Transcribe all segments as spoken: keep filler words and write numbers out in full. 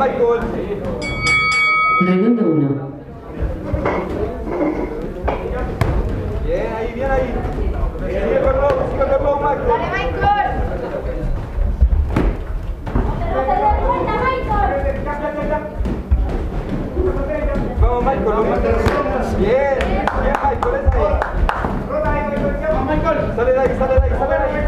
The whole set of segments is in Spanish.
Michael. Redondo uno. Bien ahí, bien ahí. Sigue con los, sigue con los, Michael. Dale, Michael. Vamos, Michael, lo mantenemos. Bien, bien, Michael, esa ahí. Sale de ahí, sale de ahí, sale de ahí.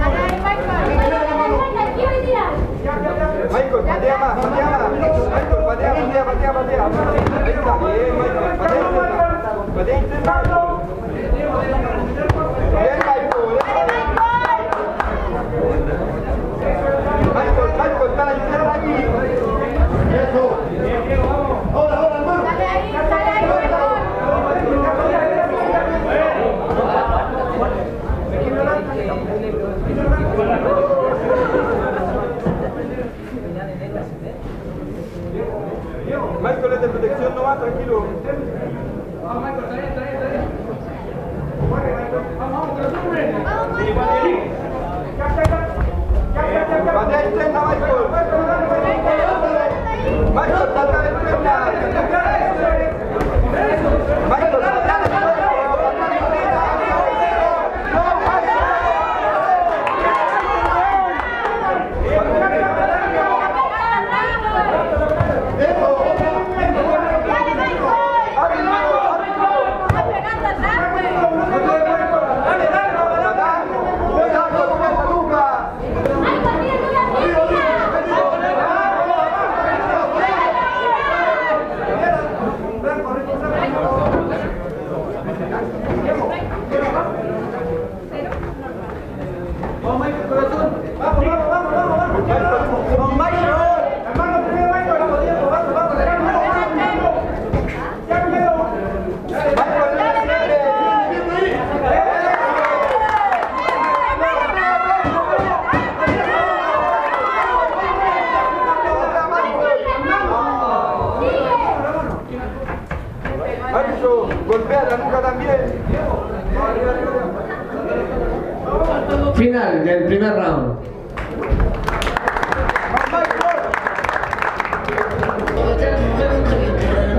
Michael, patea más, patea más. Michael, patea, patea, patea, patea. Ahí está, bien, Michael, patea interna. Patea interna. Bien, Michael, esa ahí. Michael, Michael, está la interna aquí. Eso. Ahora, ahora, hermano. Sale ahí, sale ahí, Michael. Michael es de protección, no va, tranquilo. Vamos, Michael, está bien, está bien, está bien. Vamos, vamos, que lo sube. Patea interna, Michael. Michael, patea de interna. Michael, patea de interna. Golpea la nuca también. Final del primer round. Michael.